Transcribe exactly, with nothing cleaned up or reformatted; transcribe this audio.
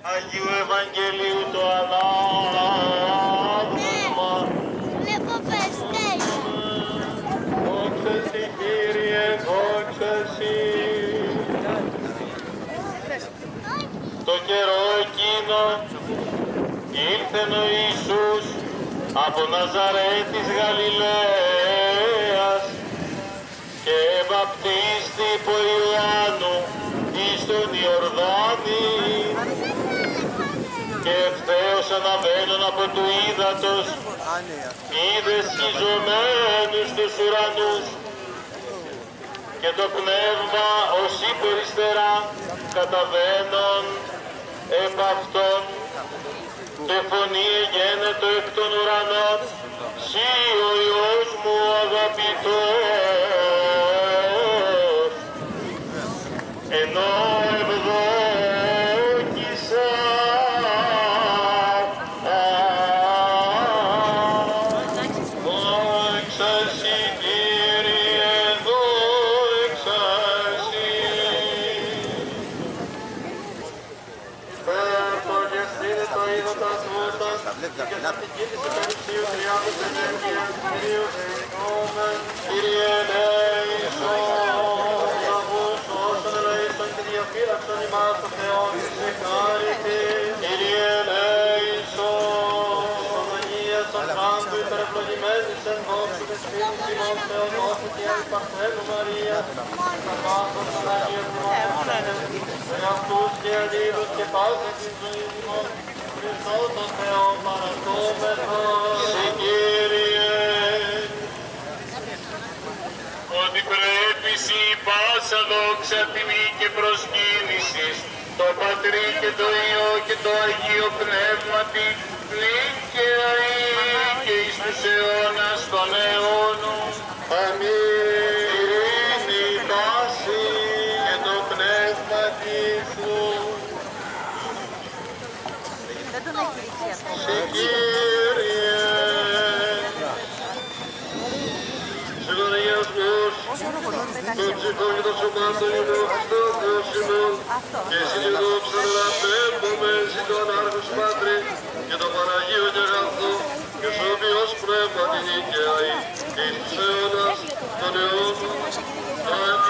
Αγίου Ευαγγελίου το ανάγνωσμα. Βλέπω πεστές. Δόξα σοι Κύριε, δόξα σοι. Το καιρό εκείνο ήλθεν ο Ιησούς από Ναζαρέτ της Γαλιλαίας και βαπτίστη υπό Ιωάννου εις τον Ιορδάνη και ευθέως αναβαίνον από του ύδατος είδε σχιζωμένους τους ουρανούς και το πνεύμα ως υπεριστερά καταβαίνον επ' αυτόν και φωνή εγένετο εκ των ουρανών «Συ ο Υιός μου αγαπητός, ενώ ευδόκησα». Δόξα σοι Κύριε, δόξα σοι. Πέρτο και στήνε το είδωτα σούτας και στα την κίνηση περιψίου τριάδος ενέργειας Κυρίου εικόμεν. Κύριε ελέησον, λαβούς όσων ελέησον και διαφύλαξον ημάς ο Θεός σε χάρητη. Κύριε ελέησον, Παναγίας των Φράγκου υπερευλογημένης εν δόξου της φίλης ημών Θεοδόχου και εν Παρθένου Μαρίας, Καρπάθος Παναγίας ημών, σε αυτούς και αλλήλους και πάση την ζωή ημών, Χριστό τον Θεό παρακόμεθος. Σε Κύριε, ότι πρέπει σοι πάσα δόξα τιμή και προσκύνησης το Πατρί και το Υιό και το Αγίο Πνεύματι νυν και αεί και εις τους αιώνας των αιώνων. Αμήν. Ειρήνη πάση και το πνεύματι σου. Σε Κύριε, σε Παναγίας Θεός, το ψυχό και το σωμάτων ημών Χριστό Θεός ημών, και εσύ και το ψαλαπέμπουμε εσύ τον Άρχος Πατρί και το Παναγίο και αγαθό και σώπιος πνεύμα την νίκαια ή και εις τους αιώνας των αιώνων.